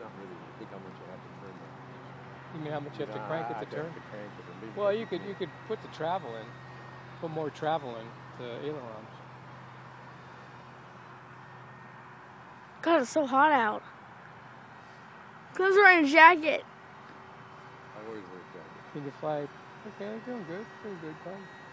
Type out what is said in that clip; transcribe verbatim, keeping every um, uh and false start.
not really think how much you have to turn the. You mean how much you have to Nah, crank it I to turn? have to crank it and maybe Well, you fifty could you feet. could put the travel in, put more travel in the ailerons. God, it's so hot out. Cause wearing a jacket. I always wear a jacket. Maiden Flight. Okay, doing good. Doing good, fine.